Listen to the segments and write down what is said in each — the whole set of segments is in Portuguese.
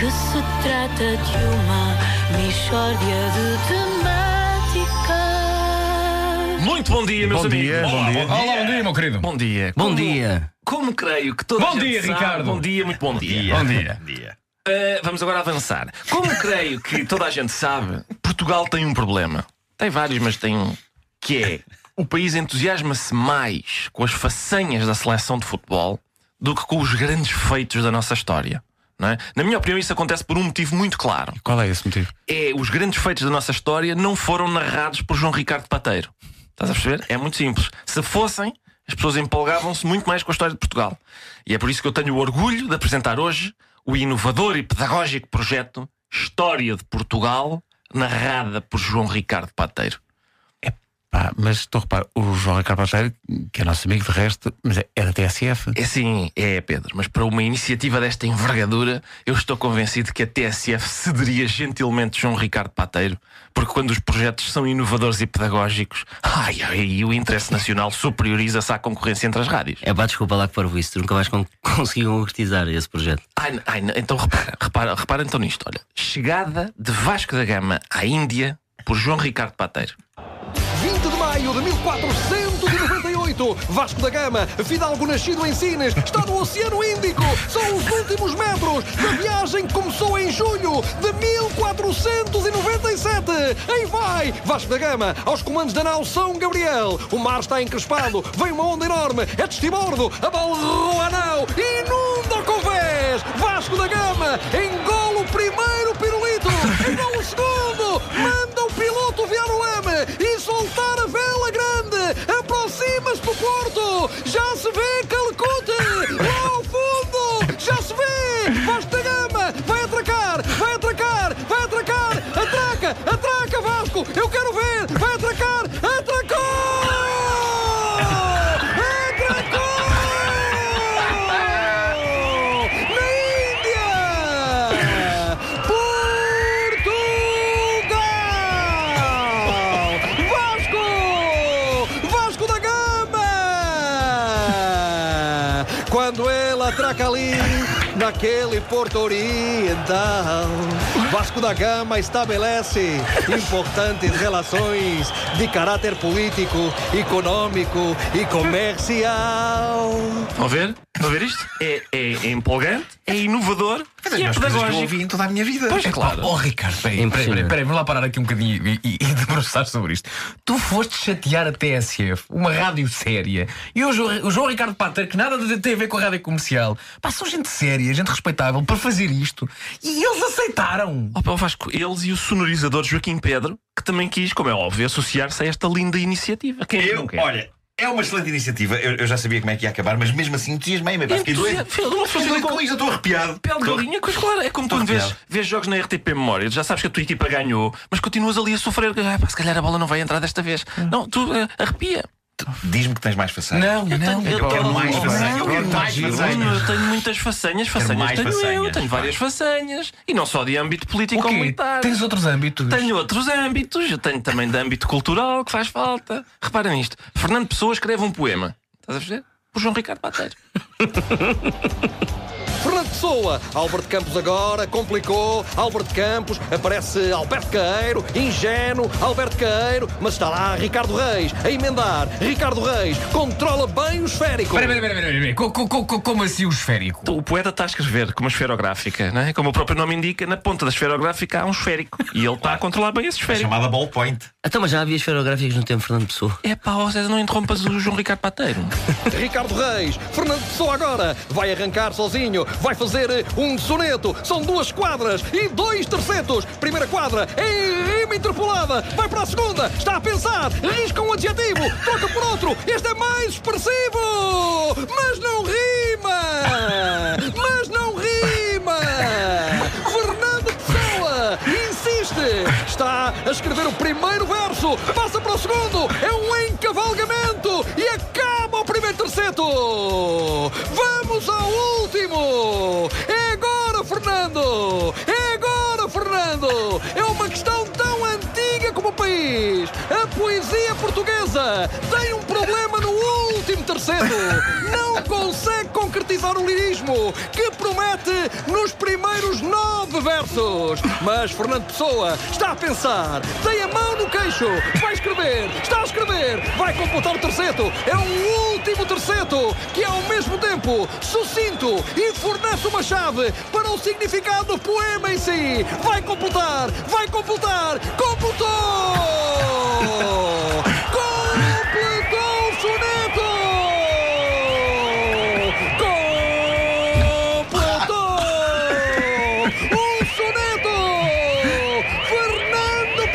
que se trata de uma mixórdia de temáticas. Muito bom dia, meus amigos. Bom dia. Olá, bom dia, meu querido. Bom dia. Bom dia. Como creio que toda Bom a gente dia, sabe, Ricardo. Bom dia, muito bom dia. Bom dia. Vamos agora avançar. Como creio que toda a gente sabe, Portugal tem um problema. Tem vários, mas tem um. Que é, o país entusiasma-se mais com as façanhas da seleção de futebol do que com os grandes feitos da nossa história. Não é? Na minha opinião, isso acontece por um motivo muito claro. Qual é esse motivo? Os grandes feitos da nossa história não foram narrados por João Ricardo Pateiro. Estás a perceber? É muito simples. Se fossem, as pessoas empolgavam-se muito mais com a história de Portugal. E é por isso que eu tenho o orgulho de apresentar hoje o inovador e pedagógico projeto História de Portugal, narrada por João Ricardo Pateiro. Mas estou a reparar, o João Ricardo Pateiro, que é nosso amigo de resto, mas é da TSF. É sim, Pedro, mas para uma iniciativa desta envergadura, eu estou convencido que a TSF cederia gentilmente João Ricardo Pateiro, porque quando os projetos são inovadores e pedagógicos, o interesse nacional superioriza-se à concorrência entre as rádios. Desculpa lá que parvoíce, tu nunca vais conseguir concretizar esse projeto. Então repara então nisto, olha. Chegada de Vasco da Gama à Índia por João Ricardo Pateiro. 20 de maio de 1498, Vasco da Gama, fidalgo nascido em Sines, está no Oceano Índico. São os últimos metros da viagem que começou em julho de 1497. Aí vai Vasco da Gama aos comandos da nau São Gabriel. O mar está encrespado, vem uma onda enorme, é de estibordo, a bola roa a nau e inunda o convés. Vasco da Gama engola o primeiro pirulito, engola o segundo, manda o piloto virar o leme e soltar a vela grande. Aproxima-se do porto, já se vê Calcute lá ao fundo, já se vê Vasco da Gama, vai atracar, atraca Vasco, eu quero ver, vai atracar, atracou! Na Índia! Vasco da Gama! Quando ele atraca ali, naquele porto oriental, Vasco da Gama estabelece importantes relações de caráter político, econômico e comercial. Estão a ver? Estão a ver isto? É empolgante, é inovador e é Coisas que eu pedagógico. ouvi em toda a minha vida. Pois, claro. Oh, Ricardo, peraí, vamos lá parar aqui um bocadinho e debruçar sobre isto. Tu foste chatear a TSF, uma rádio séria, e o João Ricardo Pateiro, que nada tem a ver com a rádio comercial, são gente séria, gente respeitável, para fazer isto, e eles aceitaram. Vasco, eles e o sonorizador Joaquim Pedro, que também quis, como é óbvio, associar-se a esta linda iniciativa. Quem não quer? Olha, é uma excelente iniciativa. Eu já sabia como é que ia acabar, mas mesmo assim entusiasmei-me. Fiquei doido. Fiquei doido com isto, eu estou arrepiado. Pele de galinha, coisa clara. É como quando vês jogos na RTP Memória, já sabes que a tua equipa ganhou, mas continuas ali a sofrer. Se calhar a bola não vai entrar desta vez. Não, tu arrepia. Diz-me que tens mais façanhas. Eu quero mais façanhas. Eu quero mais façanhas. Eu tenho muitas façanhas. Eu tenho várias façanhas. E não só de âmbito político ou militar. Tens outros âmbitos? Tenho outros âmbitos. Eu tenho também de âmbito cultural, que faz falta. Repara nisto. Fernando Pessoa escreve um poema. Estás a ver? Por João Ricardo Pateiro. Fernando Pessoa, Álvaro de Campos agora, complicou, Álvaro de Campos, aparece Alberto Caeiro, ingênuo, Alberto Caeiro, mas está lá Ricardo Reis, a emendar, Ricardo Reis, controla bem o esférico. Espera, como assim o esférico? O poeta está a escrever com uma esferográfica, não é? Como o próprio nome indica, na ponta da esferográfica há um esférico. E ele está a controlar bem esse esférico. Chamada ballpoint. Então, mas já havia esferográficos no tempo de Fernando Pessoa. César, não interrompas o João Ricardo Pateiro. Ricardo Reis, Fernando Pessoa agora, vai arrancar sozinho, vai fazer um soneto, são 2 quadras e 2 tercetos. Primeira quadra em rima interpolada, vai para a segunda, está a pensar, risca um adjetivo, troca por outro, este é mais expressivo, mas não rima! Fernando Pessoa insiste, está a escrever o primeiro verso, passa para o segundo, é um encavalgamento e acaba o primeiro terceto. Vamos ao último. É agora, Fernando. É uma questão tão antiga como o país. A poesia portuguesa tem um problema no último 13º. Não consegue concretizar o lirismo que promete nos primeiros 9 versos. Mas Fernando Pessoa está a pensar, tem a mão no queixo, vai escrever, está a escrever, vai completar o terceto. É um último terceto que é ao mesmo tempo sucinto e fornece uma chave para o significado do poema em si. Vai completar, completou! Completou o soneto! Completou o soneto! Fernando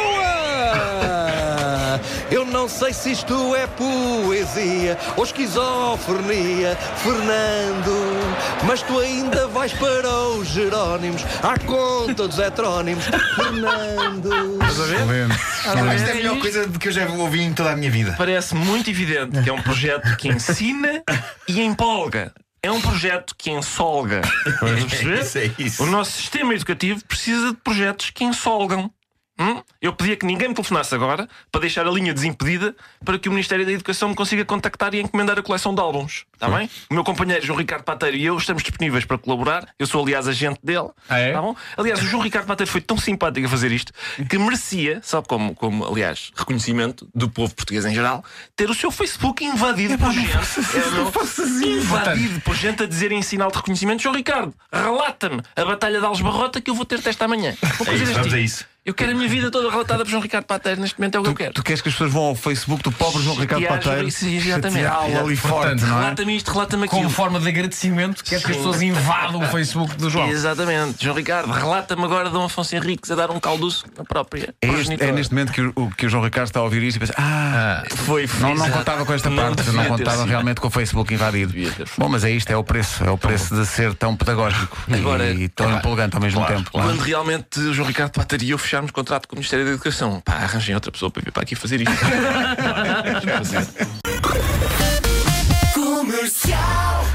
Pessoa! Eu não sei se isto é poesia ou esquizofrenia, Fernando, mas tu ainda vais para os Jerónimos à conta dos heterónimos, Fernando. Esta é a melhor coisa que eu já ouvi em toda a minha vida. Parece muito evidente que é um projeto que ensina e empolga. É um projeto que ensolga. Estás a perceber? É isso. O nosso sistema educativo precisa de projetos que ensolgam. Eu pedia que ninguém me telefonasse agora para deixar a linha desimpedida para que o Ministério da Educação me consiga contactar e encomendar a coleção de álbuns. Está bem? O meu companheiro João Ricardo Pateiro e eu estamos disponíveis para colaborar. Eu sou, aliás, agente dele. Tá bom? Aliás, o João Ricardo Pateiro foi tão simpático a fazer isto que merecia, só como aliás, reconhecimento do povo português em geral, ter o seu Facebook invadido por gente. Invadido por gente a dizer em sinal de reconhecimento: João Ricardo, relata-me a Batalha de Algebarrota que eu vou ter esta manhã. Vamos a isso. Eu quero a minha vida toda relatada por João Ricardo Pateiro. Neste momento é o que eu quero. Tu queres que as pessoas vão ao Facebook do pobre João Ricardo Pateiro? Exatamente. Ali forte, não é? Relata-me isto, relata-me aquilo. Como forma de agradecimento, queres que as pessoas invadam o Facebook do João. Exatamente. João Ricardo, relata-me agora Dom Afonso Henriques a dar um calduço na própria. É neste momento que o João Ricardo está a ouvir isto e pensa: foi. Não contava com esta parte, não contava realmente com o Facebook invadido. Bom, mas é isto, é o preço de ser tão pedagógico e tão empolgante ao mesmo tempo. Quando realmente o João Ricardo Pateiro e eu fecharmos contrato com o Ministério da Educação, arranjem outra pessoa para vir para aqui fazer isto. Comercial.